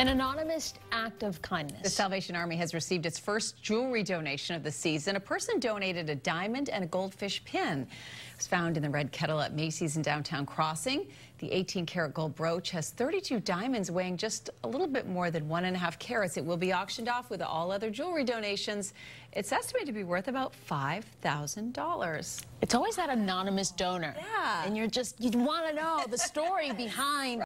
An anonymous act of kindness. The Salvation Army has received its first jewelry donation of the season. A person donated a diamond and a goldfish pin. It was found in the red kettle at Macy's in downtown Crossing. The 18-karat gold brooch has 32 diamonds weighing just a little bit more than 1.5 carats. It will be auctioned off with all other jewelry donations. It's estimated to be worth about $5,000. It's always that anonymous donor. Yeah. And you want to know the story behind